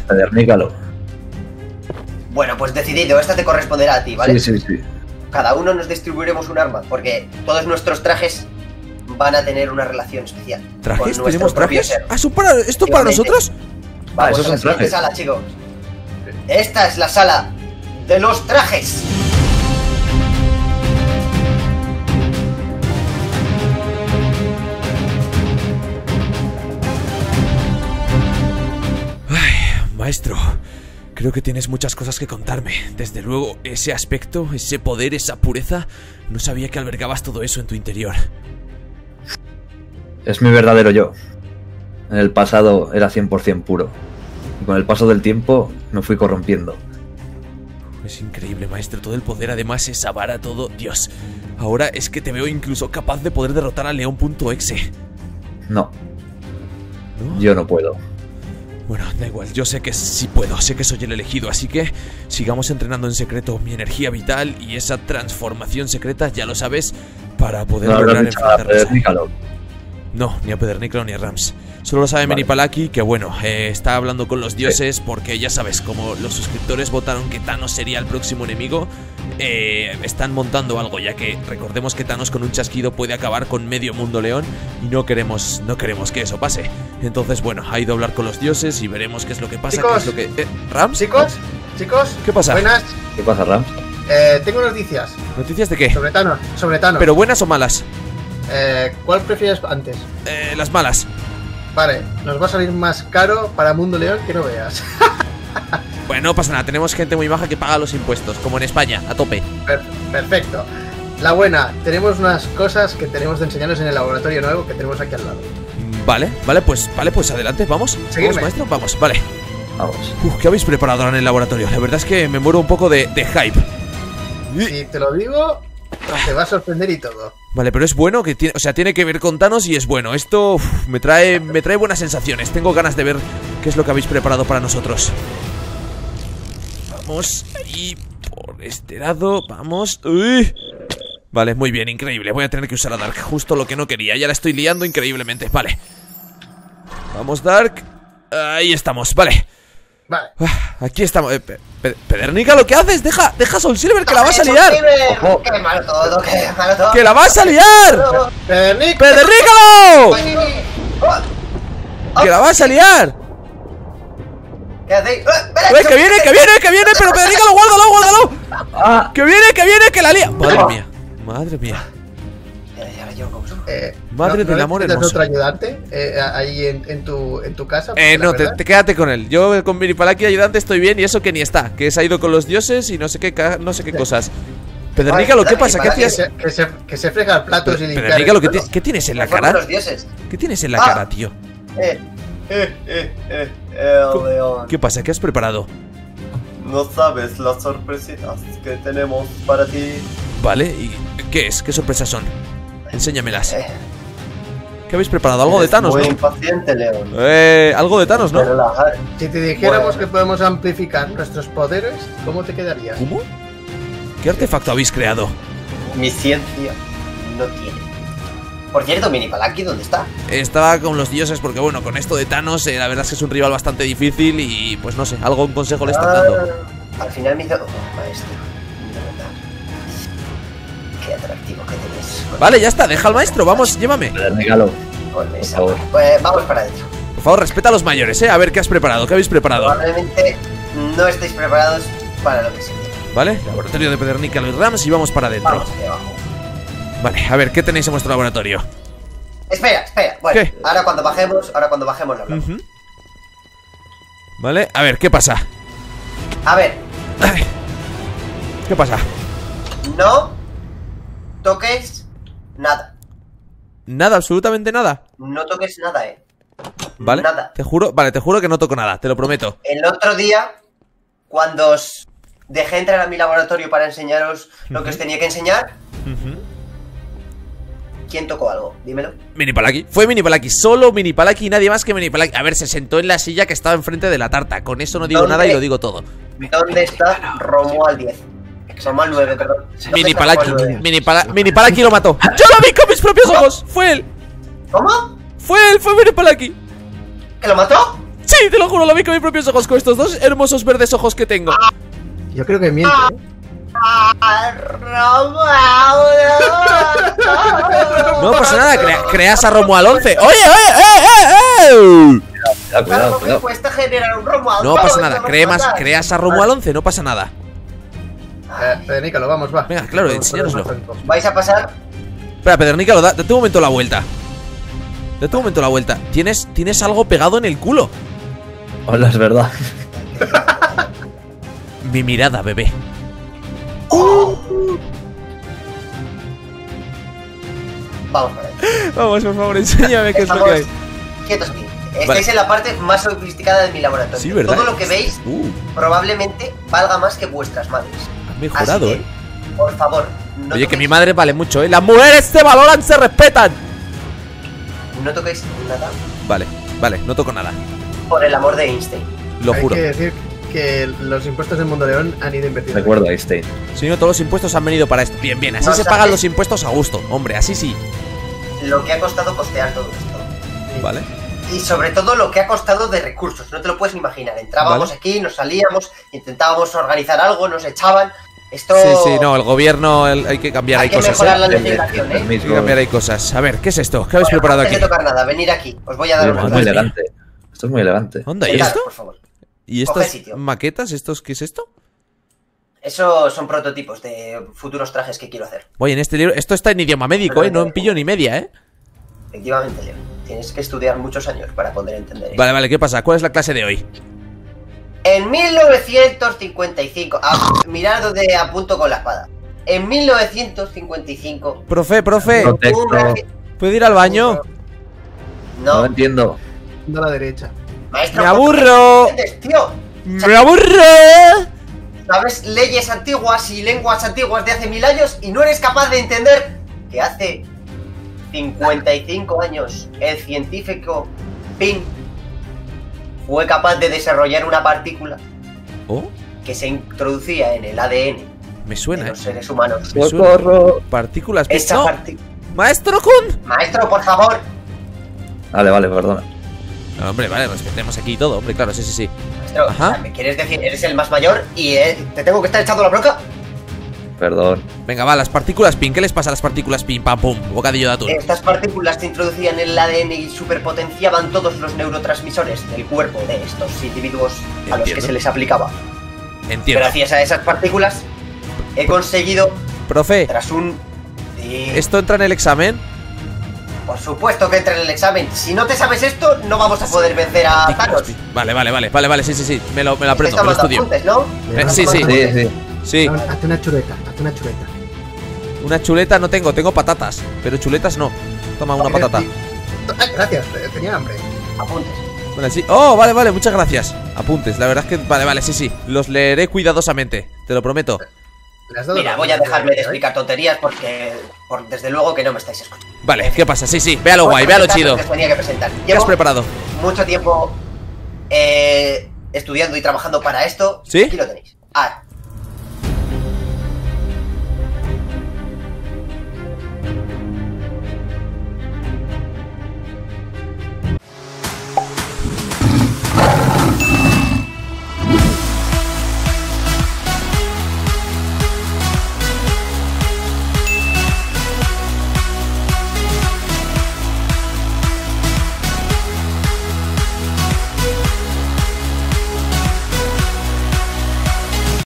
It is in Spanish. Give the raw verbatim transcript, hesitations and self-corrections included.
Pedernícalo. Bueno, pues decidido, esta te corresponderá a ti, ¿vale? Sí, sí, sí. Cada uno nos distribuiremos un arma, porque todos nuestros trajes van a tener una relación especial. ¿Trajes? ¿Tenemos trajes? ¿Ah, ¿son para, ¿esto para nosotros? Vamos a la siguiente sala, chicos. Esta es la sala de los trajes. Ay, maestro, creo que tienes muchas cosas que contarme. Desde luego, ese aspecto, ese poder, esa pureza, no sabía que albergabas todo eso en tu interior. Es mi verdadero yo. En el pasado era cien por cien puro. Y con el paso del tiempo me fui corrompiendo. Es increíble, maestro, todo el poder, además esa vara, todo... Dios, ahora es que te veo incluso capaz de poder derrotar a León.exe. No. ¿No? Yo no puedo. Bueno, da igual, yo sé que sí puedo, sé que soy el elegido, así que sigamos entrenando en secreto mi energía vital y esa transformación secreta, ya lo sabes, para poder no lograr enfrentarnos. No, ni a Pedernícalo ni a Rams. Solo lo sabe vale. Minipalaki, que bueno, eh, está hablando con los dioses, sí. Porque ya sabes, como los suscriptores votaron que Thanos sería el próximo enemigo, eh, están montando algo, ya que recordemos que Thanos con un chasquido puede acabar con medio mundo león y no queremos, no queremos que eso pase. Entonces bueno, ha ido a hablar con los dioses y veremos qué es lo que pasa. Chicos, qué es lo que... Eh, ¿Rams? Chicos, chicos, ¿qué pasa? Buenas. ¿Qué pasa, Rams? Eh, tengo noticias. ¿Noticias de qué? Sobre Thanos, sobre Thanos. ¿Pero buenas o malas? Eh, ¿cuál prefieres antes? Eh, las malas. Vale, nos va a salir más caro para Mundo León que no veas. Bueno, no pasa nada, tenemos gente muy baja que paga los impuestos, como en España, a tope. Per perfecto. La buena, tenemos unas cosas que tenemos de enseñarnos en el laboratorio nuevo que tenemos aquí al lado. Vale, vale, pues vale, pues adelante, vamos. Seguidme. Vamos, maestro, vamos, vale. Vamos. Uf, ¿qué habéis preparado ahora en el laboratorio? La verdad es que me muero un poco de, de hype. Si te lo digo, te va a sorprender y todo. Vale, pero es bueno, que tiene, o sea, tiene que ver con Thanos y es bueno. Esto uf, me trae me trae buenas sensaciones. Tengo ganas de ver qué es lo que habéis preparado para nosotros. Vamos, ahí, por este lado, vamos. Uy. Vale, muy bien, increíble. Voy a tener que usar a Dark, justo lo que no quería. Ya la estoy liando increíblemente, vale. Vamos, Dark. Ahí estamos, vale. Vale. Aquí estamos. Eh, pe pe Pedernica, ¿lo que haces? Deja, deja Soul Silver, que la vas a liar. Ojo. ¡Qué malo todo, qué malo todo! ¡Que la vas a liar! ¡Pedernic! ¡Pedernícalo! ¡Que la vas a liar! ¿Qué hacéis? ¡Eh, que viene, que viene, que viene! ¡Pero Pedernícalo, guárdalo, guárdalo! Ah. ¡Que viene, que viene, que la lía! Madre mía, madre mía. Eh, Madre ¿no, del ¿no amor necesitas hermoso. otro ayudante eh, ahí en, en, tu, en tu casa? Eh, no, te, verdad... te quédate con él. Yo con Minipalaki ayudante estoy bien y eso que ni está. Que se ha ido con los dioses y no sé qué, no sé qué sí. cosas. Pedernícalo, ¿qué pasa? ¿Qué hacías? Que se, que se, que se frega platos y limpiar. Pedernícalo, ¿qué, ¿qué tienes en la cara? Los dioses. ¿Qué tienes en la ah. cara, tío? Eh, eh, eh, eh, el león. ¿Qué pasa? ¿Qué has preparado? No sabes las sorpresitas que tenemos para ti. Vale, ¿y qué es? ¿Qué sorpresas son? Enséñamelas. Eh. ¿Qué habéis preparado? Algo de Thanos, muy ¿no? impaciente, León. Eh, algo de Thanos, ¿no? Si te dijéramos bueno. que podemos amplificar nuestros poderes, ¿cómo te quedarías? ¿Cómo? ¿Qué artefacto habéis creado? Mi ciencia no tiene. Por cierto, Minipalaki, ¿dónde está? Estaba con los dioses porque, bueno, con esto de Thanos, eh, la verdad es que es un rival bastante difícil y, pues no sé, algo, un consejo le están dando. Ah, al final me hizo... Oh, maestro. De verdad. Qué atractivo que tenés. Vale, ya está, deja al maestro, vamos, llévame. Pedernícalo. Por favor. Pues vamos para adentro. Por favor, respeta a los mayores, eh, a ver qué has preparado, qué habéis preparado. Probablemente no estáis preparados para lo que se viene. Vale, laboratorio de Pedernícalo y Rams y vamos para adentro. Vamos hacia abajo. Vale, a ver, ¿qué tenéis en vuestro laboratorio? Espera, espera, bueno, ¿Qué? ahora cuando bajemos, ahora cuando bajemos lo hablamos. Uh-huh. Vale, a ver, ¿qué pasa? A ver. Ay. ¿Qué pasa? No toques nada. Nada, absolutamente nada. No toques nada, eh. Vale, nada. Te juro, vale, te juro que no toco nada, te lo prometo. El otro día, cuando os dejé entrar a mi laboratorio para enseñaros lo que os tenía que enseñar, uh-huh. ¿quién tocó algo? Dímelo. Minipalaki, fue Minipalaki, solo Minipalaki y nadie más que Minipalaki. A ver, se sentó en la silla que estaba enfrente de la tarta. Con eso no digo ¿Dónde? nada y lo digo todo. ¿Dónde está Romuald diez? Romuald nueve, perdón. Minipalaki, Minipala, Minipalaki lo mató. ¡Yo lo vi con mis propios ojos! ¡Fue él! ¿Cómo? ¡Fue él! ¡Fue Minipalaki! ¿Que lo mató? Sí, te lo juro, lo vi con mis propios ojos, con estos dos hermosos verdes ojos que tengo. Yo creo que miente, ¿eh? No pasa nada, crea- creas a Romuald once. ¡Oye, oye, eh, eh, eh! Cuidado, cuidado, Algo que cuidado. cuesta generar un Romuald. No Vamos, pasa nada, vamos, creas, vamos. creas a Romuald once, no pasa nada. Eh, Pedrícalo, vamos, va. Venga, claro, Vamos, enséñanoslo. vamos, vamos. Vais a pasar. Espera, Pedernícalo, da, date un momento la vuelta. Date un momento la vuelta. Tienes, tienes algo pegado en el culo. Hola, es verdad. Mi mirada, bebé. Vamos por ahí. Vamos, por favor, enséñame qué es lo que hay. Quietos aquí. Estáis Vale. en la parte más sofisticada de mi laboratorio. Sí, ¿verdad? Todo lo que veis Uh, probablemente valga más que vuestras madres. has mejorado, Así que, eh. por favor, no Oye, que toquéis- mi madre vale mucho, eh. Las mujeres se valoran, se respetan. no toquéis nada Vale, vale, no toco nada. por el amor de Einstein. Lo Hay juro. que decir que los impuestos del Mundo León han ido invertidos. Recuerda, Einstein. Si no, todos los impuestos han venido para esto. Bien, bien, así No se sabes. pagan los impuestos a gusto. Hombre, así sí. Lo que ha costado costear todo esto. Vale. Y sobre todo lo que ha costado de recursos. No te lo puedes ni imaginar. Entrábamos Vale. aquí, nos salíamos, intentábamos organizar algo, nos echaban. Esto. Sí, sí, no, el gobierno el- hay que cambiar, Hay hay que cosas, mejorar eh. la El- el legislación, ¿eh? Hay que permiso. cambiar, hay cosas. A ver, ¿qué es esto? ¿Qué habéis Bueno, preparado antes aquí? de tocar nada, venir aquí. Os voy a dar Oye, una esto es muy clase. elegante. Esto es muy elegante. Onda, ¿y Sentaros, esto? por favor. ¿Y Coge estas sitio. maquetas? ¿Estos qué es esto? Eso son prototipos de futuros trajes que quiero hacer. Oye, en este libro, esto está en idioma médico, eh. No en pillo ni media, eh. Efectivamente, Leo. Tienes que estudiar muchos años para poder entender eso. Vale, vale, ¿qué pasa? ¿Cuál es la clase de hoy? En mil novecientos cincuenta y cinco. Ah, mirad donde apunto con la espada. En mil novecientos cincuenta y cinco. Profe, profe, No te- un grafi- ¿puedo ir al baño? No lo No, entiendo. A la derecha. maestro. ¡Me ¿por qué aburro! no entiendes, tío? ¡Me aburro! Sabes leyes antiguas y lenguas antiguas de hace mil años y no eres capaz de entender que hace cincuenta y cinco años el científico Ping fue capaz de desarrollar una partícula Oh, que se introducía en el A D N me de suena, los eh. seres humanos. Me suena. ¡Socorro! Partículas. Esa No, partícula. ¡Maestro Kun! Maestro, por favor. Vale, vale, perdona. No, hombre, vale, respetemos aquí todo, hombre, claro, sí, sí, sí. Maestro, Ajá. o sea, ¿me quieres decir? Eres el más mayor y eh, te tengo que estar echando la bronca. Perdón. Venga, va, las partículas pin. ¿Qué les pasa a las partículas pin? Pam, pum, bocadillo de atún. Estas partículas se introducían en el A D N y superpotenciaban todos los neurotransmisores del cuerpo de estos individuos a los que Entiendo. se les aplicaba. Entiendo. Gracias a esas partículas he conseguido, Profe, tras un... Sí, ¿esto entra en el examen? por supuesto que entra en el examen. Si no te sabes esto, no vamos a poder vencer a Partículas Thanos. pin. Vale, vale, vale, vale, vale, sí, sí, sí. Me lo, me lo aprendo, Estáis me lo tomando estudio. apuntes, ¿no? Eh, sí, sí. Sí, sí. Sí, No, hazte una chuleta, hazte una chuleta. una chuleta no tengo, tengo patatas. Pero chuletas no. Toma una patata. Ay, gracias, eh, tenía hambre. Apuntes. Vale, sí. Oh, vale, vale, muchas gracias. Apuntes, la verdad es que. Vale, vale, sí, sí. Los leeré cuidadosamente, te lo prometo. ¿Le has dado Mira, la- voy a dejarme de ¿eh? explicar tonterías porque, por, desde luego que no me estáis escuchando. Vale, ¿qué pasa? Sí, sí, véalo guay, véalo chido. Que os tenía que presentar. ¿Qué has Llevo preparado? mucho tiempo eh, estudiando y trabajando para esto. ¿Sí? Aquí lo tenéis. Ah,